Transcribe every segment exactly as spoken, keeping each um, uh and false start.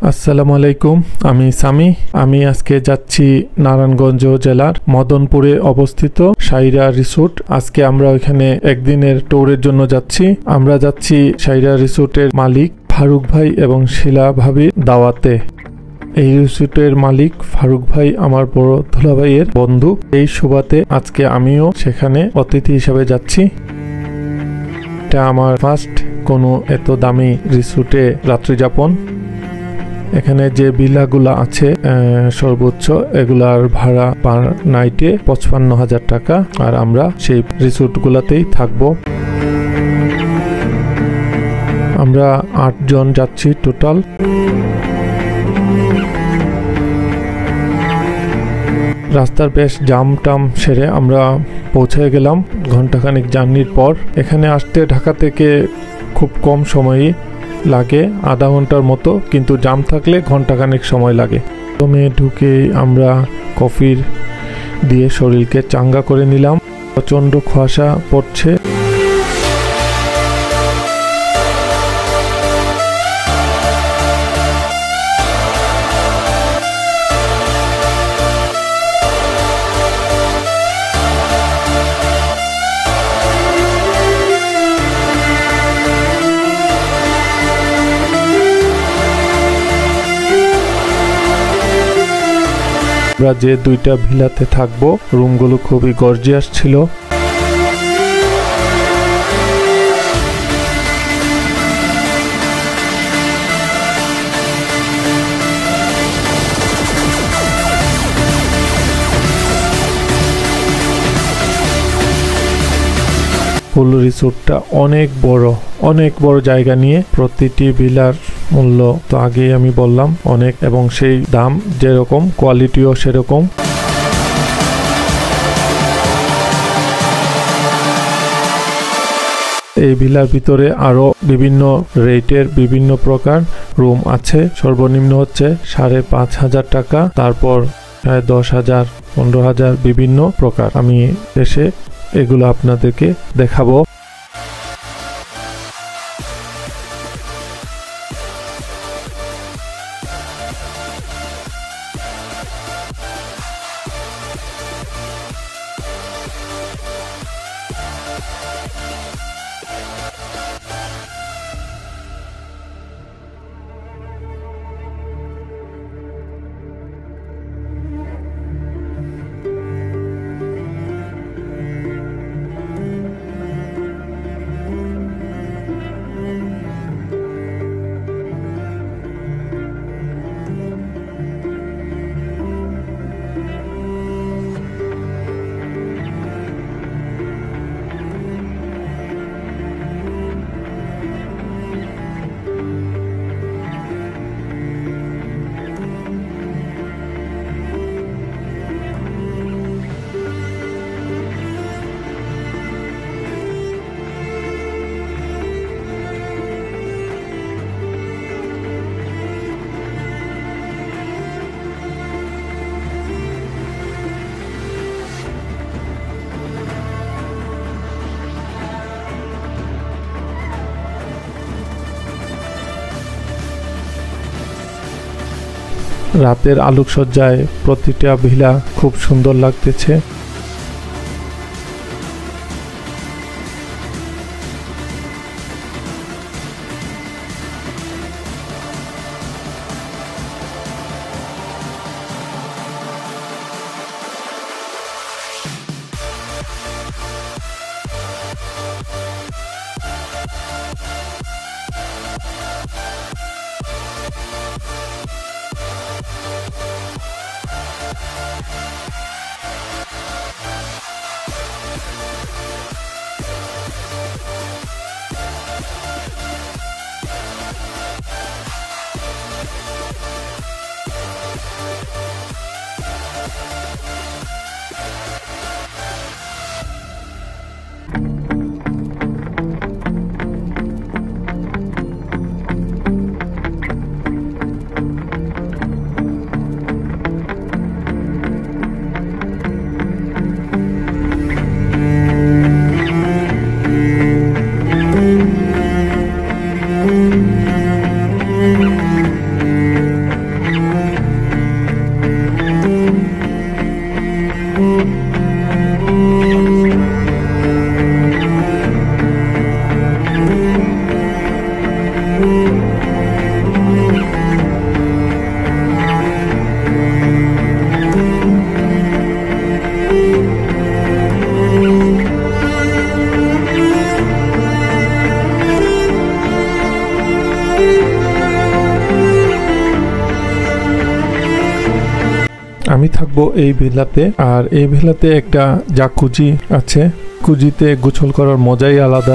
আসসালামু আলাইকুম, আমি সামি। আমি আজকে যাচ্ছি নারায়ণগঞ্জ জেলার মদনপুরে অবস্থিত সাইরা রিসোর্ট। আজকে আমরা ওইখানে একদিনের ট্যুরের জন্য যাচ্ছি। আমরা যাচ্ছি সাইরা রিসোর্টের মালিক ফারুক ভাই এবং শিলা ভাবির দাওয়াতে। এই রিসোর্টের মালিক ফারুক ভাই আমার বড় দুলাভাইয়ের বন্ধু। এই সুবাদে আজকে আমিও সেখানে অতিথি হিসেবে যাচ্ছি। এটা আমার ফার্স্ট কোনো এত দামি রিসোর্টে রাত্রি যাপন। এখানে যে ভিলাগুলা আছে সর্বোচ্চ এগুলার ভাড়া পার নাইটে পঁচপান্ন হাজার টাকা, আর আমরা সেই রিসোর্টগুলাতেই থাকবো। আমরা আটজন যাচ্ছি টোটাল। রাস্তার বেশ জাম টাম সেরে আমরা পৌঁছে গেলাম ঘন্টাখানিক জার্নির পর। এখানে আসতে ঢাকা থেকে খুব কম সময়ই লাগে, আধা ঘন্টার মতো, কিন্তু জাম থাকলে ঘন্টাখানেক সময় লাগে। প্রথমে ঢুকে আমরা কফির দিয়ে শরীরকে চাঙ্গা করে নিলাম। প্রচণ্ড কুয়াশা পড়ছে। আমরা যে দুইটা ভিলাতে থাকবো রুমগুলো খুবই গর্জিয়াস ছিল। ফুল রিসোর্টটা অনেক বড়, অনেক বড় জায়গা নিয়ে। প্রতিটি ভিলার মূল্য তো আগেই আমি বললাম অনেক, এবং সেই দাম যেরকম কোয়ালিটিও সেরকম। এই ভিলার ভিতরে আরো বিভিন্ন রেটের বিভিন্ন প্রকার রুম আছে। সর্বনিম্ন হচ্ছে সাড়ে পাঁচ হাজার টাকা, তারপর প্রায় দশ হাজার পনেরো হাজার বিভিন্ন প্রকার। আমি এসে এগুলো আপনাদেরকে দেখাবো। রাতের আলোকসজ্জায় প্রতিটা ভিলা খুব সুন্দর লাগতেছে। আমি থাকবো এই ভিলাতে, আর এই ভিলাতে একটা জাকুজি আছে। কুজিতে গোসল করার মজাই আলাদা।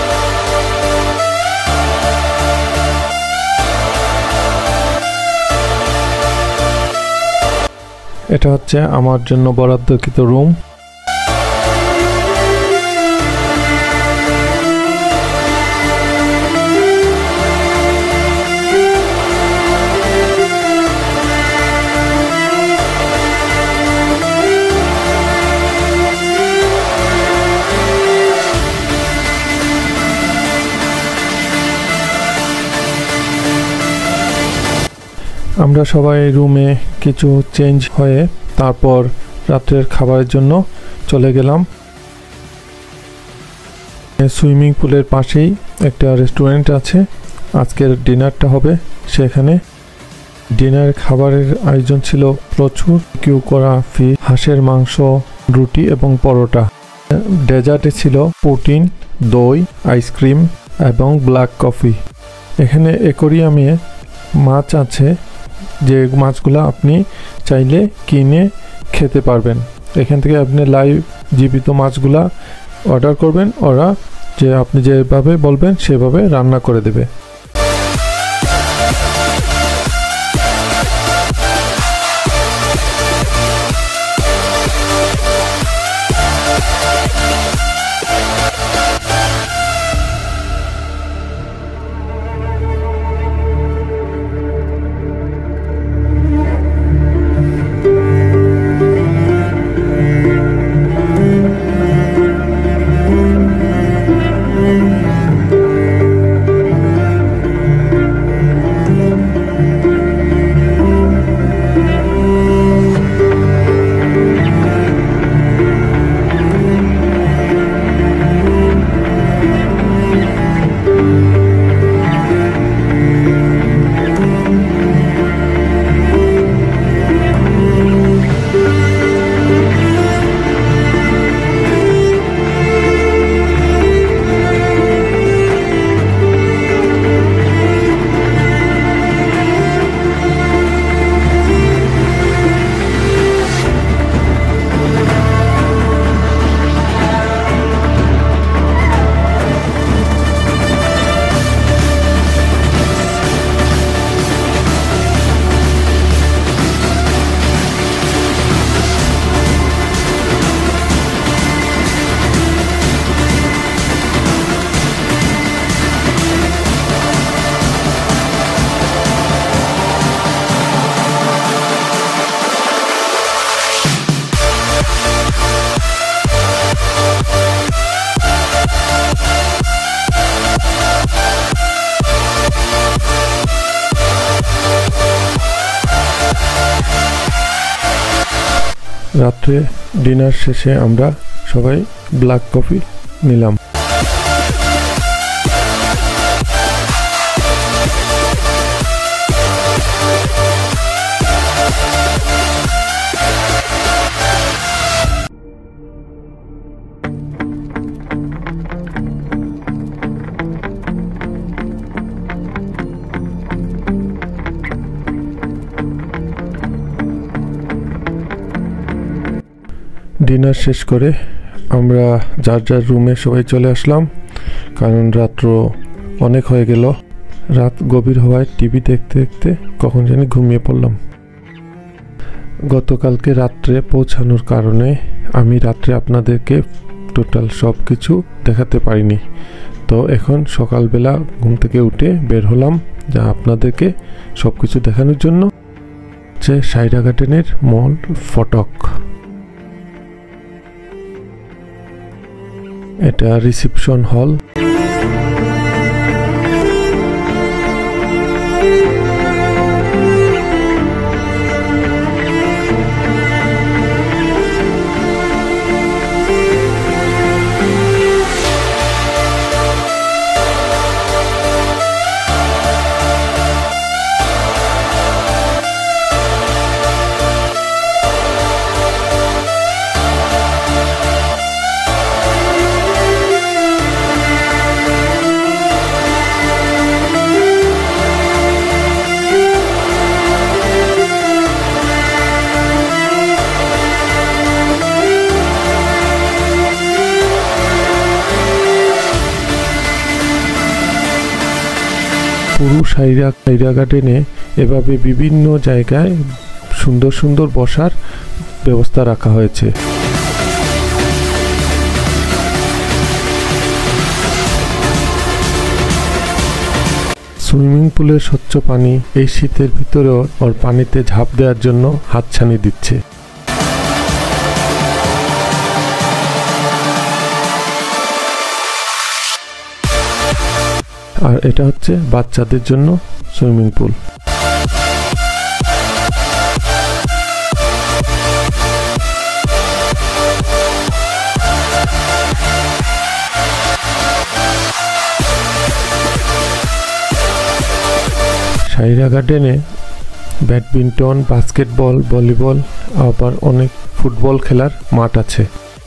এটা হচ্ছে আমার জন্য বরাদ্দকৃত রুম। আমরা সবাই রুমে কিছু চেঞ্জ হয়ে তারপর রাতের খাবারের জন্য চলে গেলাম। সুইমিং পুলের পাশেই একটা রেস্টুরেন্ট আছে, আজকের ডিনারটা হবে সেখানে। ডিনার খাবারের আয়োজন ছিল প্রচুর, কিউ করা ফিশ, হাঁসের মাংস, রুটি এবং পরোটা। ডেজার্টে ছিল পুডিং, দই, আইসক্রিম এবং ব্ল্যাক কফি। এখানে অ্যাকোয়ারিয়ামে মাছ আছে, যে মাছগুলো আপনি চাইলে কিনে খেতে পারবেন। এখান থেকে আপনি লাইভ জীবিত মাছগুলা অর্ডার করবেন, ওরা যে আপনি যেভাবে বলবেন সেভাবে রান্না করে দেবে। রাত্রে ডিনার শেষে আমরা সবাই ব্ল্যাক কফি নিলাম। ডিনার শেষ করে আমরা যার যার রুমে সবাই চলে আসলাম, কারণ রাত্র অনেক হয়ে গেল। রাত গভীর হওয়ায় টিভি দেখতে দেখতে কখন জানি ঘুমিয়ে পড়লাম। গতকালকে রাত্রে পৌঁছানোর কারণে আমি রাত্রে আপনাদেরকে টোটাল সব কিছু দেখাতে পারিনি। তো এখন সকালবেলা ঘুম থেকে উঠে বের হলাম যা আপনাদেরকে সব কিছু দেখানোর জন্য। হচ্ছে সাইরা গার্ডেনের মল ফটক। এটা রিসেপশন হল। পুরো সাইরা সাইরা গার্ডেনে এভাবে বিভিন্ন জায়গায় সুন্দর সুন্দর বসার ব্যবস্থা রাখা হয়েছে। সুইমিং পুলের স্বচ্ছ পানি এই শীতের ভিতরেও ওর পানিতে ঝাঁপ দেওয়ার জন্য হাতছানি দিচ্ছে। আর এটা হচ্ছে বাচ্চাদের জন্য সুইমিং পুল। সাইরা গার্ডেনে ব্যাডমিন্টন, বাস্কেটবল, ভলিবল আবার অনেক ফুটবল খেলার মাঠ আছে।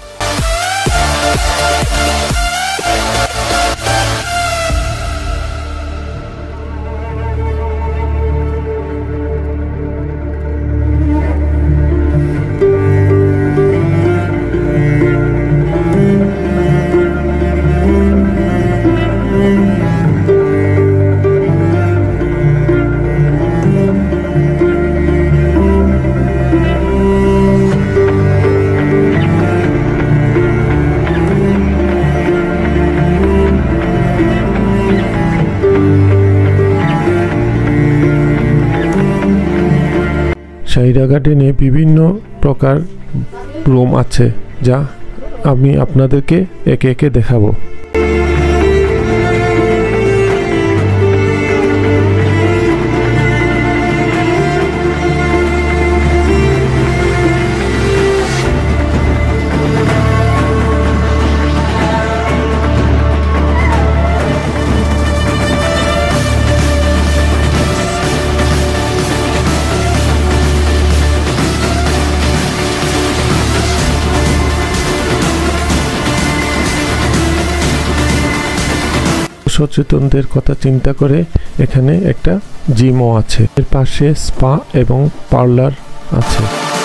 সাইরা গার্ডেনে বিভিন্ন প্রকার রুম আছে, যা আমি আপনাদেরকে একে একে দেখাবো। সচেতনদের কথা চিন্তা করে এখানে একটা জিমও আছে। এর পাশে স্পা এবং পার্লার আছে।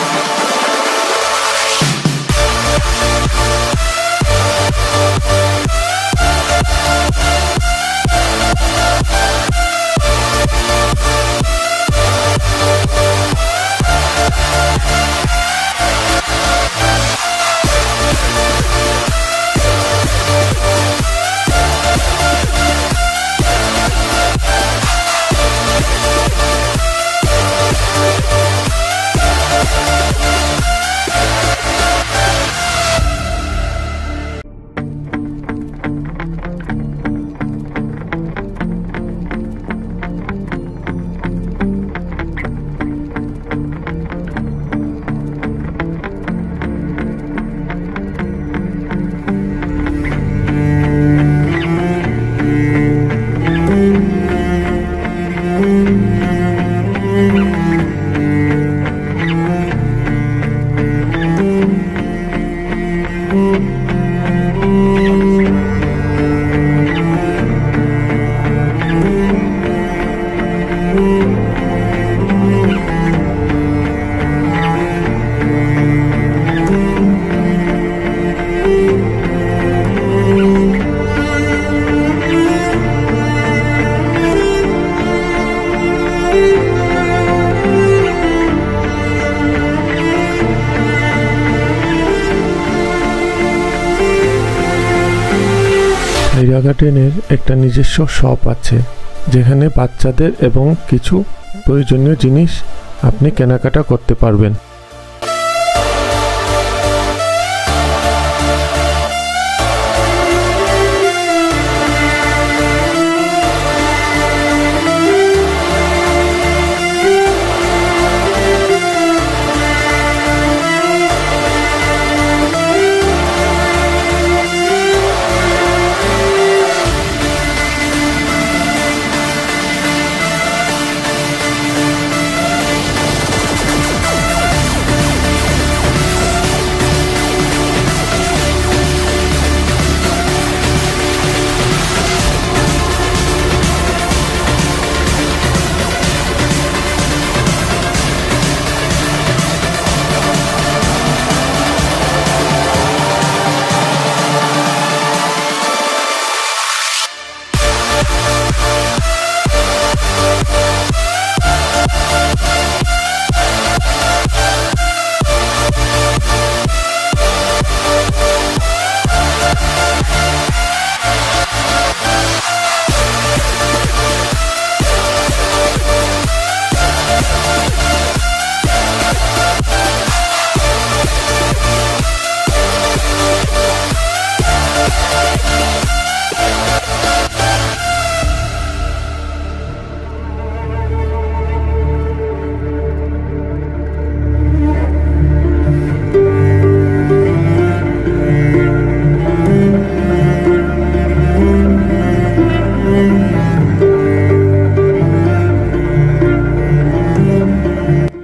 সাইরা গার্ডেনের একটা নিজস্ব শপ আছে, যেখানে বাচ্চাদের এবং কিছু প্রয়োজনীয় জিনিস আপনি কেনাকাটা করতে পারবেন।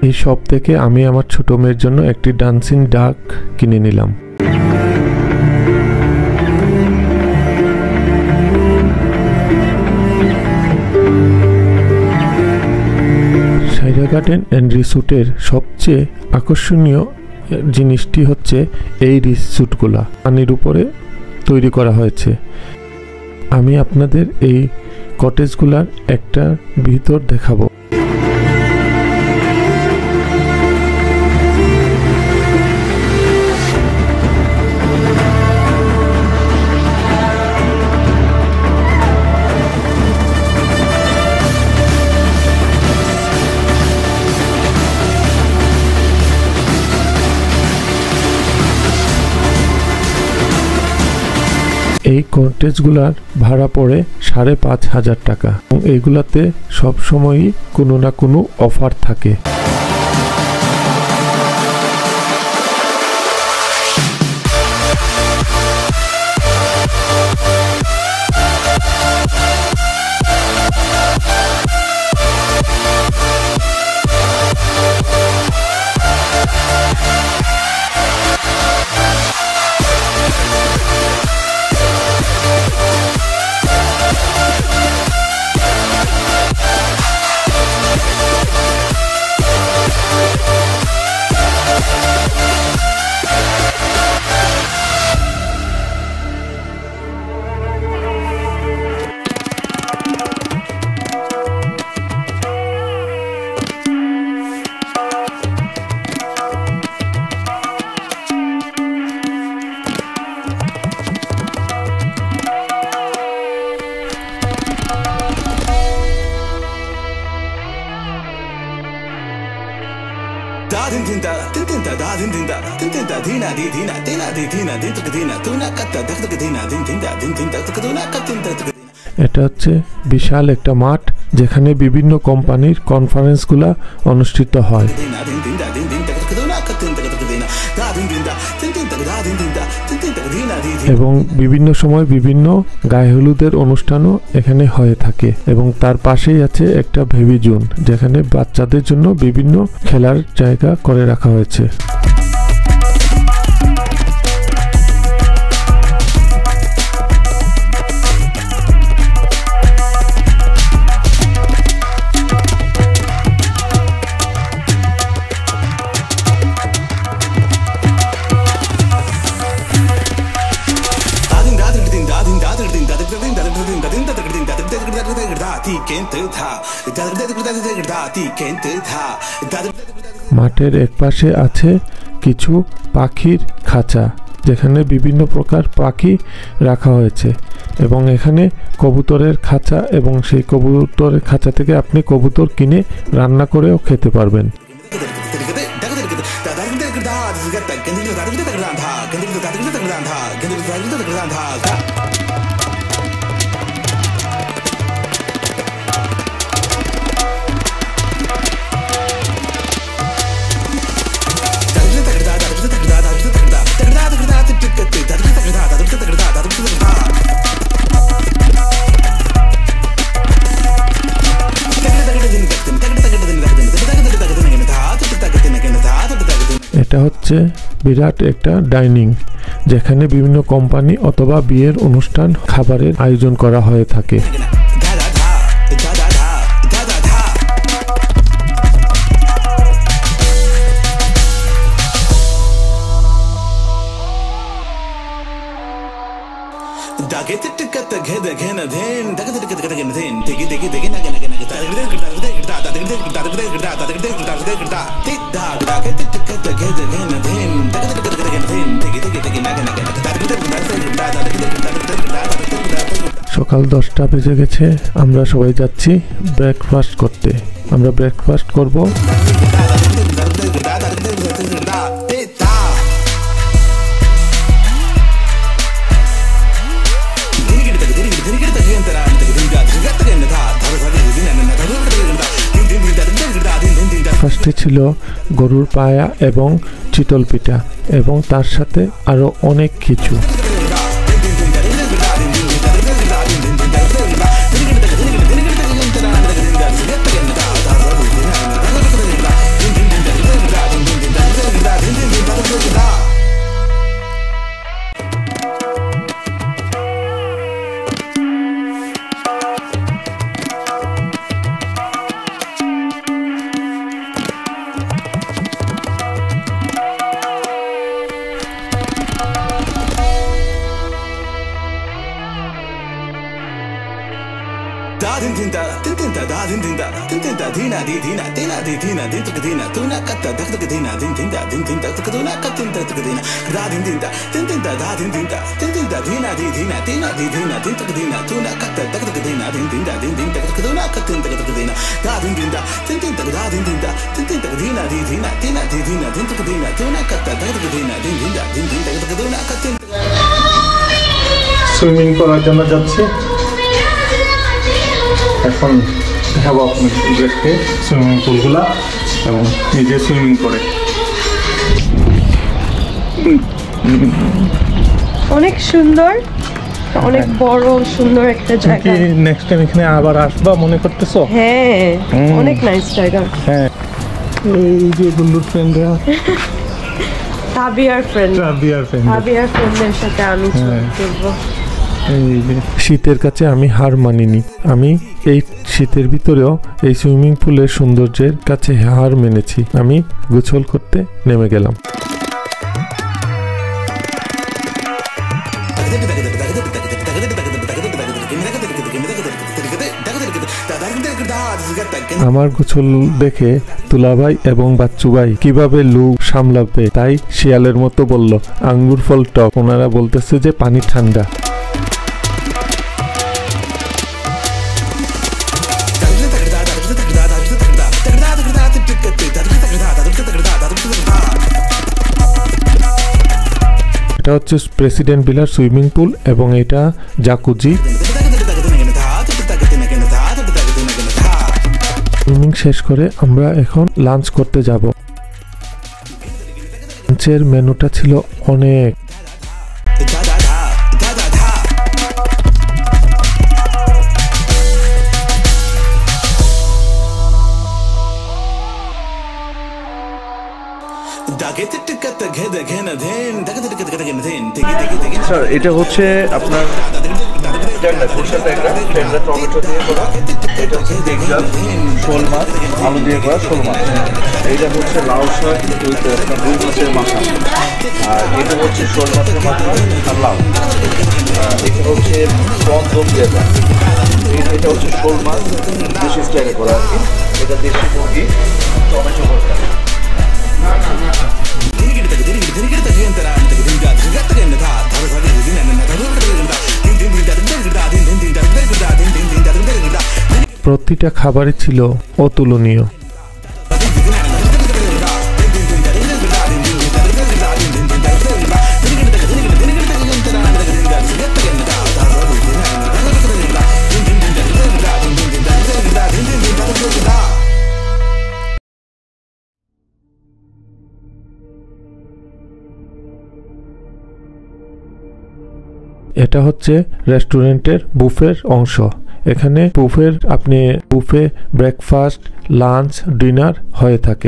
এই শপ থেকে আমি আমার ছোট মেয়ের জন্য একটি ডান্সিং ডাক কিনে নিলাম। সাইরা গার্ডেন অ্যান্ড রিসোর্টের সবচেয়ে আকর্ষণীয় জিনিসটি হচ্ছে এই রিসোর্টগুলা পানির উপরে তৈরি করা হয়েছে। আমি আপনাদের এই কটেজগুলার একটা ভিতর দেখাবো। এই কটেজগুলার ভাড়া পড়ে সাড়ে পাঁচ হাজার টাকা এবং এইগুলাতে সবসময়ই কোনো না কোনো অফার থাকে। এটা হচ্ছে বিশাল একটা মাঠ যেখানে বিভিন্ন কোম্পানির কনফারেন্সগুলা অনুষ্ঠিত হয়। এবং বিভিন্ন সময় বিভিন্ন গায়ে হলুদের অনুষ্ঠানও এখানে হয়ে থাকে এবং তার পাশেই আছে একটা বেবি জোন যেখানে বাচ্চাদের জন্য বিভিন্ন খেলার জায়গা করে রাখা হয়েছে। মাঠের একপাশে আছে কিছু পাখির খাঁচা যেখানে বিভিন্ন প্রকার পাখি রাখা হয়েছে এবং এখানে কবুতরের খাঁচা এবং সেই কবুতরের খাঁচা থেকে আপনি কবুতর কিনে রান্না করেও খেতে পারবেন। এটা হচ্ছে বিরাট একটা ডাইনিং যেখানে বিভিন্ন কোম্পানি অথবা বিয়ের অনুষ্ঠান খাবারের আয়োজন করা হয়ে থাকে। সকাল দশটা বেজে গেছে, আমরা সবাই যাচ্ছি ব্রেকফাস্ট করতে। আমরা ব্রেকফাস্ট করব। ফার্স্টে ছিল গরুর পায়া এবং চিতল পিঠা এবং তার সাথে আরো অনেক কিছু। dina di dina dina di dina din tak dina tuna katta dak tak dina din din da din din tak tak tuna katin tak tak dina da din din da din din da da din din da din din da dina di dina dina di dina din tak dina tuna katta dak tak dina din din da din din tak tak tuna katin tak tak dina da din din da din din tak da din din da din din tak dina di dina dina di dina din tak dina tuna katta dak tak dina din din da din din tak tak tuna katin swimming করার জন্য যাচ্ছি এখন দেখাবো আপনাদেরকে swimming পুলগুলা এবং নিজে swimming করে অনেক সুন্দর অনেক বড় সুন্দর একটা জায়গা কি নেক্সট টাইম এখানে আবার আসবা মনে করতেছো হ্যাঁ অনেক নাইস জায়গা হ্যাঁ এই যে বন্ধুর ফ্রেন্ডরা তাবিয়ার ফ্রেন্ড তাবিয়ার ফ্রেন্ড তাবিয়ার ফ্রেন্ডের সাথে আমি চলবো শীতের কাছে আমি হার মানিনি আমি এই শীতের ভিতরেও এই সুইমিং পুলের সৌন্দর্যের কাছে হার মেনেছি আমি গোসল করতে নেমে গেলাম আমার গোসল দেখে তুলাভাই এবং বাচ্চু ভাই কিভাবে লু সামলাবে তাই শিয়ালের মতো বলল আঙ্গুর ফল টক ওনারা বলতেছে যে পানি ঠান্ডা এটা হচ্ছে প্রেসিডেন্ট বিলার সুইমিং পুল এবং এটা জাকুজি সুইমিং শেষ করে আমরা এখন লাঞ্চ করতে যাব লাঞ্চের মেনুটা ছিল অনেক স্যার এটা হচ্ছে আপনার ট্যাংরা সরষের ট্যাংরা ট্যাংরা টমেটো দিয়ে করা এটা হচ্ছে দেখলাম শোল মাছ আলু দিয়ে করা শোল মাছ এইটা হচ্ছে লাউ শাক আপনার দুই মাছের মাথা আর এটা হচ্ছে শোল মাছের মাথা আর লাউ এটা হচ্ছে প্রন দম দিয়ে করা এটা হচ্ছে শোল মাছ দেশি স্টাইলে করা আর কি এটা দেশি মুরগি টমেটো ভর্তা প্রতিটা খাবারই ছিল অতুলনীয় এটা হচ্ছে রেস্টুরেন্টের বুফের অংশ এখানে বুফের আপনি বুফে ব্রেকফাস্ট লাঞ্চ ডিনার হয়ে থাকে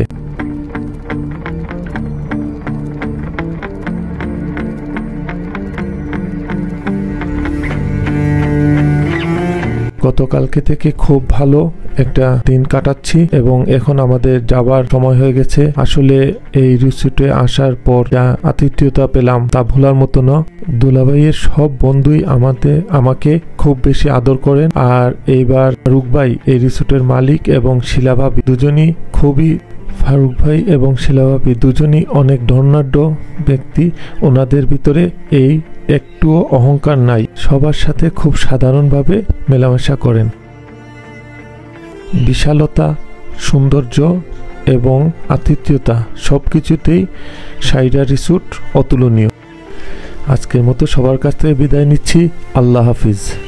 গতকালকে থেকে খুব ভালো একটা দিন কাটাচ্ছি এবং এখন আমাদের যাবার সময় হয়ে গেছে আসলে এই রিসোর্টে আসার পর যা আতিথ্যতা পেলাম তা ভোলার মতো না দুলাভাইয়ের সব বন্ধুই আমাদের আমাকে খুব বেশি আদর করেন আর এইবার ফারুক ভাই এই রিসোর্টের মালিক এবং শিলাভাবি দুজনই খুবই ফারুক ভাই এবং শিলাভাবি দুজনই অনেক ধনাঢ্য ব্যক্তি ওনাদের ভিতরে এই একটুও অহংকার নাই সবার সাথে খুব সাধারণভাবে মেলামেশা করেন বিশালতা সৌন্দর্য এবং আতিথ্যতা সবকিছুতেই সাইরা রিসোর্ট অতুলনীয় আজকের মতো সবার কাছ থেকে বিদায় নিচ্ছি আল্লাহ হাফিজ।